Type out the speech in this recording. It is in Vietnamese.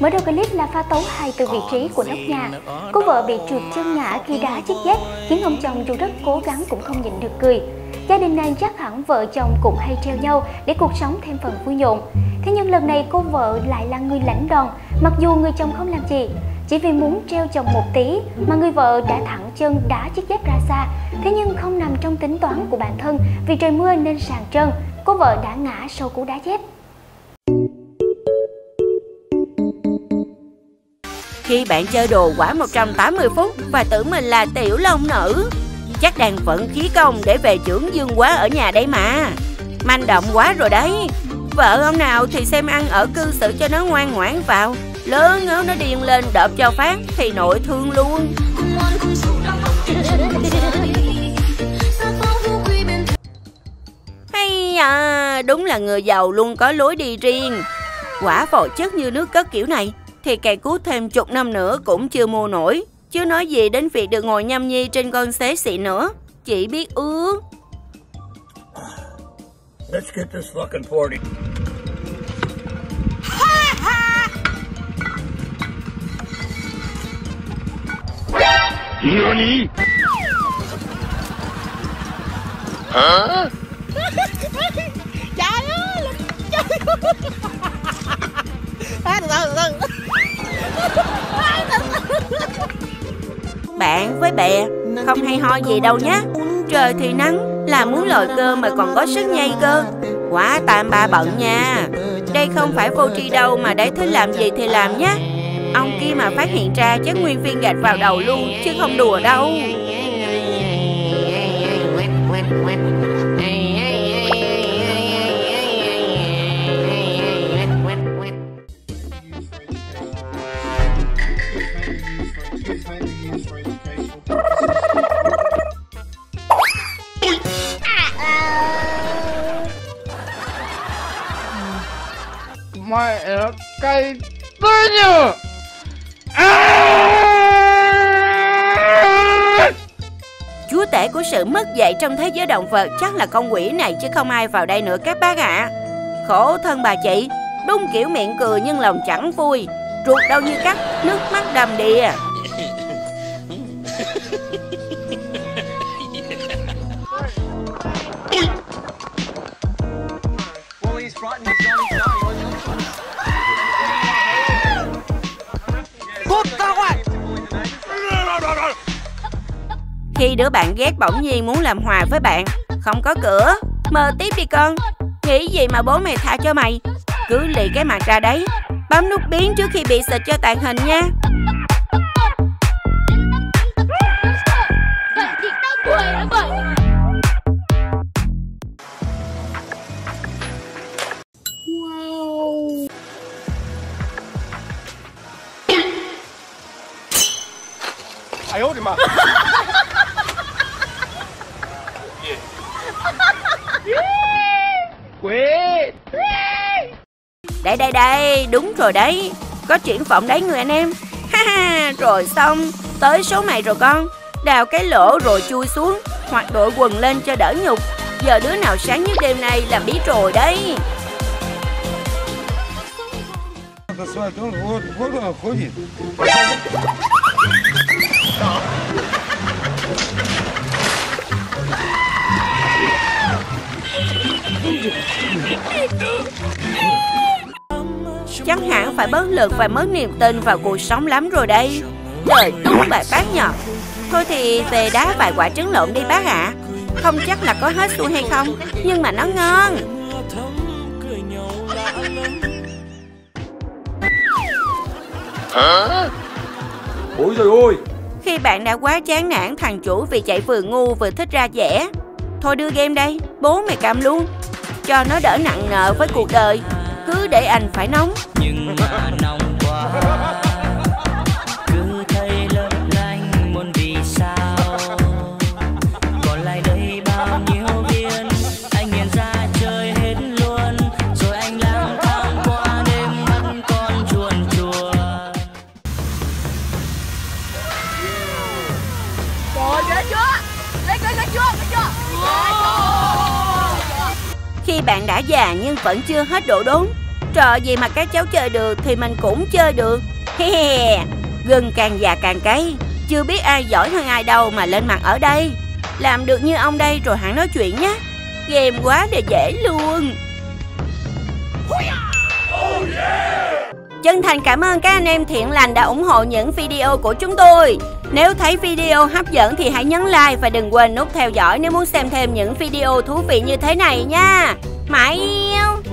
Mở đầu clip là pha tấu hài từ vị trí của nóc nhà. Cô vợ bị trượt chân ngã khi đá chiếc dép khiến ông chồng dù rất cố gắng cũng không nhịn được cười. Gia đình này chắc hẳn vợ chồng cũng hay treo nhau để cuộc sống thêm phần vui nhộn. Thế nhưng lần này cô vợ lại là người lãnh đòn, mặc dù người chồng không làm gì. Chỉ vì muốn treo chồng một tí mà người vợ đã thẳng chân đá chiếc dép ra xa. Thế nhưng không nằm trong tính toán của bản thân, vì trời mưa nên sàn trơn, cô vợ đã ngã sau cú đá dép. Khi bạn chơi đồ quả 180 phút và tưởng mình là tiểu long nữ, chắc đang vận khí công để về chưởng dương quá ở nhà đây mà. Manh động quá rồi đấy. Vợ ông nào thì xem ăn ở cư xử cho nó ngoan ngoãn vào, lớn ngớ nó điên lên đợp cho phát thì nội thương luôn. Hay à, đúng là người giàu luôn có lối đi riêng. Quả vội chất như nước cất kiểu này thì cày cuốc thêm chục năm nữa cũng chưa mua nổi, chứ nói gì đến việc được ngồi nhâm nhi trên con xế xịn nữa. Chỉ biết ước. Let's get this fucking party. NANI? Hả? Trời ơi, Bạn với bè không hay ho gì đâu nhé. Trời thì nắng, là muốn lòi cơ mà còn có sức nhây cơ. Quá tam ba bận nha. Đây không phải vô tri đâu mà để thích làm gì thì làm nhé. Ông kia mà phát hiện ra chắc nguyên viên gạch vào đầu luôn, chứ không đùa đâu. mẹ nó cay tới nhờ. Chúa tể của sự mất dạy trong thế giới động vật chắc là con quỷ này chứ không ai vào đây nữa các bác ạ. Khổ thân bà chị, đúng kiểu miệng cười nhưng lòng chẳng vui. Ruột đâu như cắt, nước mắt đầm đìa. Khi đứa bạn ghét bỗng nhiên muốn làm hòa với bạn, không có cửa, mơ tiếp đi con. Nghĩ gì mà bố mày tha cho mày. Cứ lì cái mặt ra đấy, bấm nút biến trước khi bị xịt cho tàn hình nha. Wow. Ai ôi mà. Quên. Đây, đúng rồi đấy. Có triển vọng đấy người anh em. Ha, rồi xong. Tới số mày rồi con. Đào cái lỗ rồi chui xuống, hoặc đội quần lên cho đỡ nhục. Giờ đứa nào sáng nhất đêm nay là biết rồi đấy. Chắc hẳn phải bất lực và mất niềm tin vào cuộc sống lắm rồi đây. Trời đúng bà bác nhờ. Thôi thì về đá vài quả trứng lộn đi bác ạ. Không chắc là có hết xuôi hay không, nhưng mà nó ngon. Hả? Ôi trời ơi. Khi bạn đã quá chán nản thằng chủ vì chạy vừa ngu vừa thích ra vẻ, thôi đưa game đây, bố mày cầm luôn. Cho nó đỡ nặng nợ với cuộc đời. Cứ để anh phải nóng. Nhưng mà nóng quá, cứ thấy lấp lánh muốn vì sao. Còn lại đây bao nhiêu viên, anh nhận ra chơi hết luôn. Rồi anh lang thang qua đêm mắt con chuồn chuồn. Trời ghê chưa? Ghê chưa? Khi bạn đã già nhưng vẫn chưa hết độ đốn, Trò gì mà các cháu chơi được thì mình cũng chơi được. Gừng càng già càng cay. Chưa biết ai giỏi hơn ai đâu mà lên mặt ở đây. Làm được như ông đây rồi hẳn nói chuyện nhé. Game quá để dễ luôn. Chân thành cảm ơn các anh em thiện lành đã ủng hộ những video của chúng tôi. Nếu thấy video hấp dẫn thì hãy nhấn like và đừng quên nút theo dõi nếu muốn xem thêm những video thú vị như thế này nha. Mãi yêu.